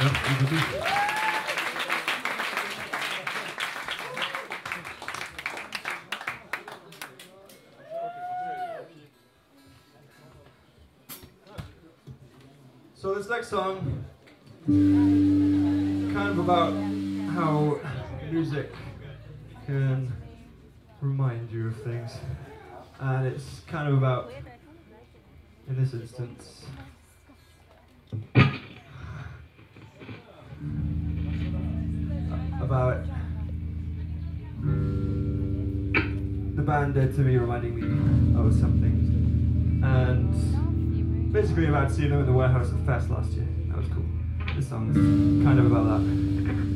So this next song, kind of about how music can remind you of things, and it's kind of about, in this instance, about the band Dead to Me reminding me of some things, and basically about seeing them in the warehouse at the fest last year. That was cool. This song is kind of about that.